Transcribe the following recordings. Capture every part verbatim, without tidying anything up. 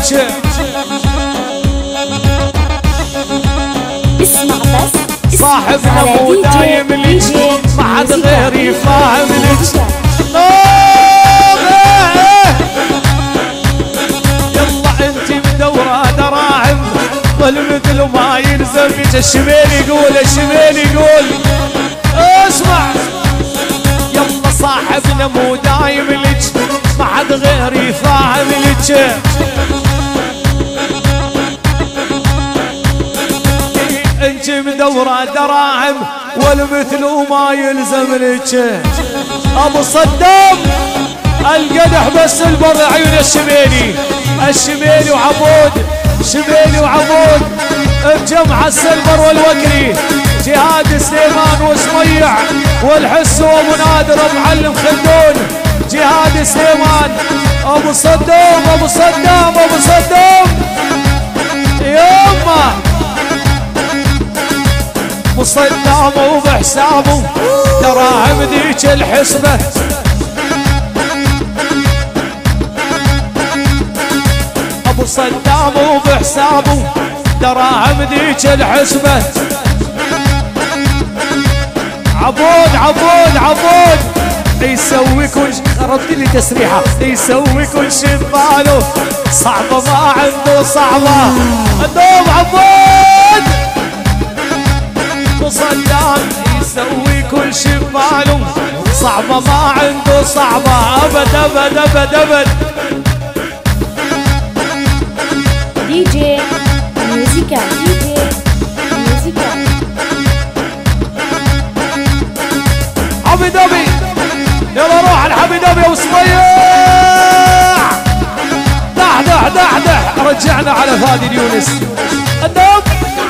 ليك. اسمع بس صاحبنا مو دايم ليك، ما حد غيري فاهم ليك. يلا انت مدورة دراهم والمثل ما يلزمك. الشمال يقول الشمال يقول اسمع. يلا صاحبنا مو دايم ليك، ما حد غيري فاهم ليك. انت مدورة دراهم والمثل وما يلزم لك. ابو صدام القدح بس البر عيون الشميلي، الشميلي وعبود، شميلي وعبود بجمع السلبر والوكري. جهاد سليمان وسميع والحس وابو نادر معلم خلدون. جهاد سليمان ابو صدام ابو صدام ابو صدام يما مصدام وبحسابه دراهم ذيك الحسبة. ابو صدام وبحسابه دراهم ذيك الحسبة. عبود عبود عبود يسوي كل شيء. خربت لي تسريحه. يسوي كل شيء بباله، صعبه ما عنده صعبه. الدوم عبود صدام يسوي كل شي بباله، صعبة ما عنده صعبة أبد أبد أبد أبد. دي جي ميوزيكا دي جي ميوزيكا أبي دبي يلا روح على حبي دبي وصبيع. دح دح دح دح رجعنا على فادي اليونس. الدب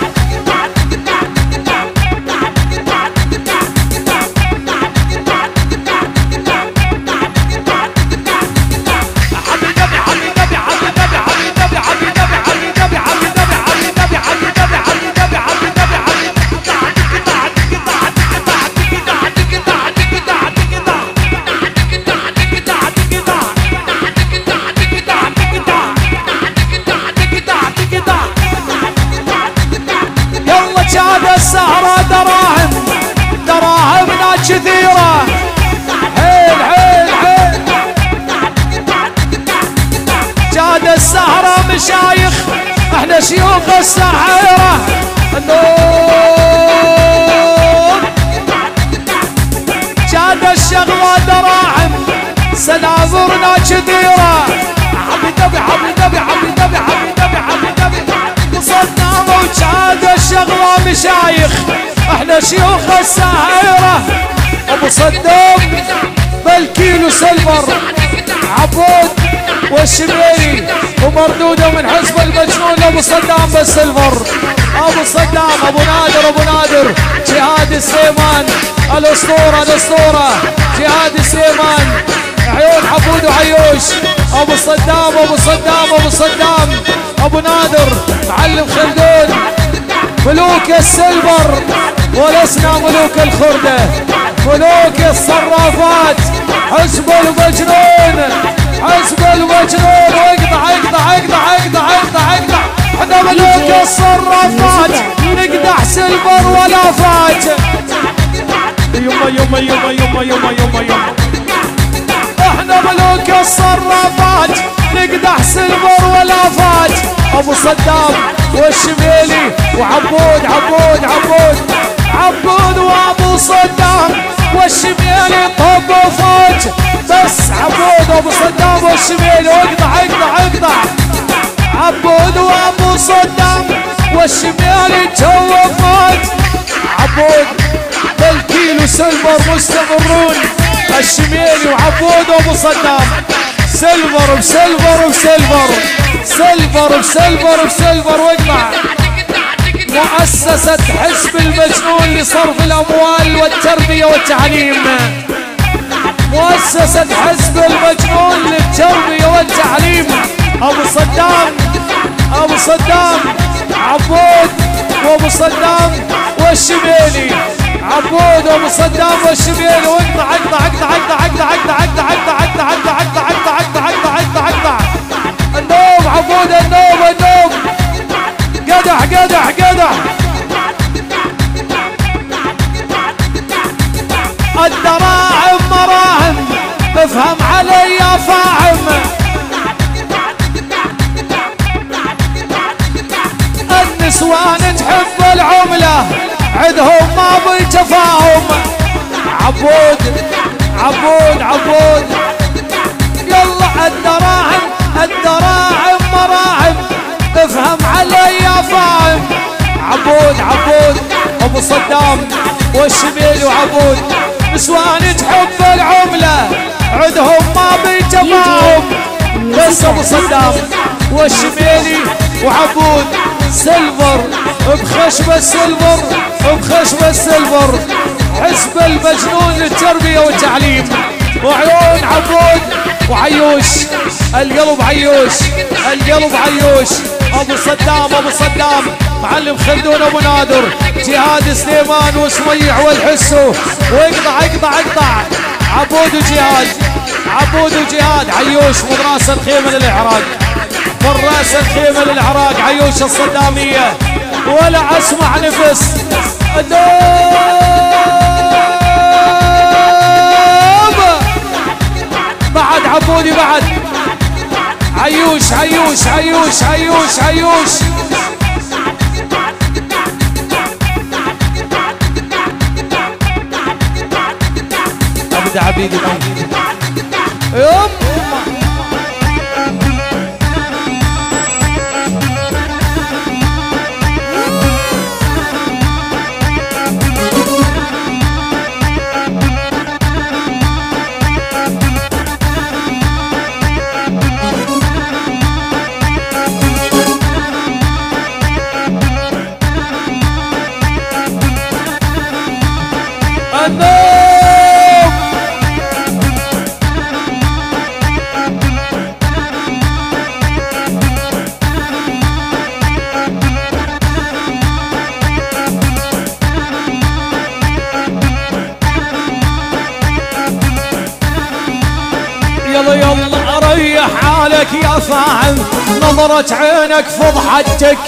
السهرة دراهم دراهمنا كثيرة. حيل حيل حيل جاد السهرة مشايخ احنا شيوخ السحيرة. النور جاد الشغلة دراهم سنابرنا كثيرة. حبي دبي حبي دبي حبي دبي حبي دبي حبي دبي وصلنا وجاد الشغلة مشايخ احنا شيوخ الساحرة. ابو صدام بالكيلو سلفر عبود والشميلي ومردوده من حزب المجنون. ابو صدام بالسلفر ابو صدام ابو نادر ابو نادر. جهاد سليمان الاسطورة الاسطورة جهاد سليمان عيون عبود وعيوش. ابو صدام ابو صدام ابو صدام ابو نادر معلم خلدون. ملوك السلفر ولسنا ملوك الخردة، ملوك الصرافات. حزب المجنون حزب المجنون. واقطع اقطع اقطع اقطع اقطع اقطع. احنا ملوك الصرافات نقدح سلفر ولا فات. يما يما يما يما يما يما يما احنا ملوك الصرافات نقدح سلفر ولا فات. ابو صدام والشميلي وعبود عبود عبود عبود وابو صدام والشميلي طب وفوت. بس عبود وابو صدام والشميلي واقطع اقطع اقطع. عبود وابو صدام والشميلي جو فوت. عبود بالكيلو سلفر مستمرون. الشميلي وعبود وابو صدام سلفر بسلفر بسلفر سلفر بسلفر بسلفر. واقطع. مؤسسة حزب المجنون لصرف الأموال والتربية والتعليم. مؤسسة حزب المجنون للتربية والتعليم. أبو صدام أبو صدام عبود وأبو صدام والشميلي. عبود وأبو صدام والشميلي. واقطع اقطع اقطع اقطع اقطع اقطع اقطع اقطع اقطع اقطع اقطع اقطع اقطع اقطع اقطع. النوم عبود النوم النوم قدح قدح قدح الدراعم مراهم افهم علي يا فاهم النسوان تحب العملة عندهم ما بي تفاهم عبود عبود عبود يلا الدراهم الدراعم مراهم افهم علي يا فاهم عبود عبود ابو صدام والشميل وعبود نسوان تحب العملة عندهم ما بي تفاهم بس ابو صدام والشميلي وعبود سيلفر بخشبة السيلفر بخشبة السيلفر حسب المجنون للتربية والتعليم وعيون عبود وعيوش القلب عيوش القلب عيوش ابو صدام ابو صدام معلم خلدون ابو نادر جهاد سليمان وسميع والحسو واقطع اقطع اقطع عبود وجهاد عبود وجهاد عيوش من راس الخيمة للعراق من راس الخيمة للعراق عيوش الصدامية ولا اسمع نفس الدوب بعد عبودي بعد عيوش عيوش عيوش عيوش عيوش ابدا عبيدي يوم يلا يلا ريح حالك يا فاهم نظرة عينك فضحتك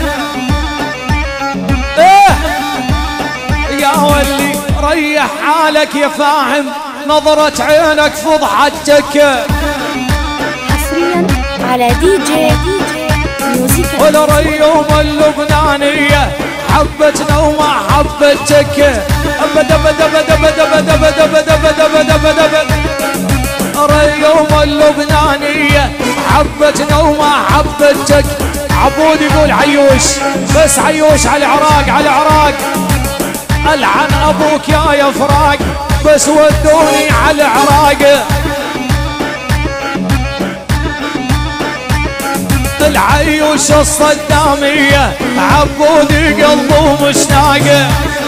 ايه يا ولي ريح حالك يا فاهم نظرة عينك فضحتك حصريا على دي جي دي جي ميوزيكال والريوم اللبنانية حبتنا وما حبتك ابد ابد ابد ابد ابد ابد ابد ابد ابد ابد ابد الريوم اللبنانية حبتنا وما حبتك عبود يقول عيوش بس عيوش على العراق على العراق العن ابوك يا يا فراق بس ودوني على العراق العيوش الصدامية عبودي قلبه مشتاق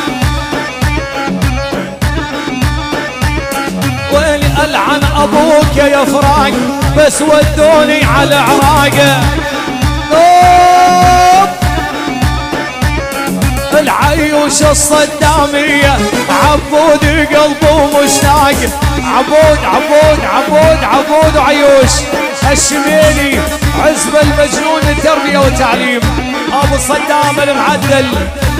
ويلي العن ابوك يا فراق بس ودوني على العراق العيوش الصدامية عبودي قلبه مشتاق عبود عبود عبود عبود وعيوش الشميلي عزب المجنون التربية والتعليم ابو صدام المعدل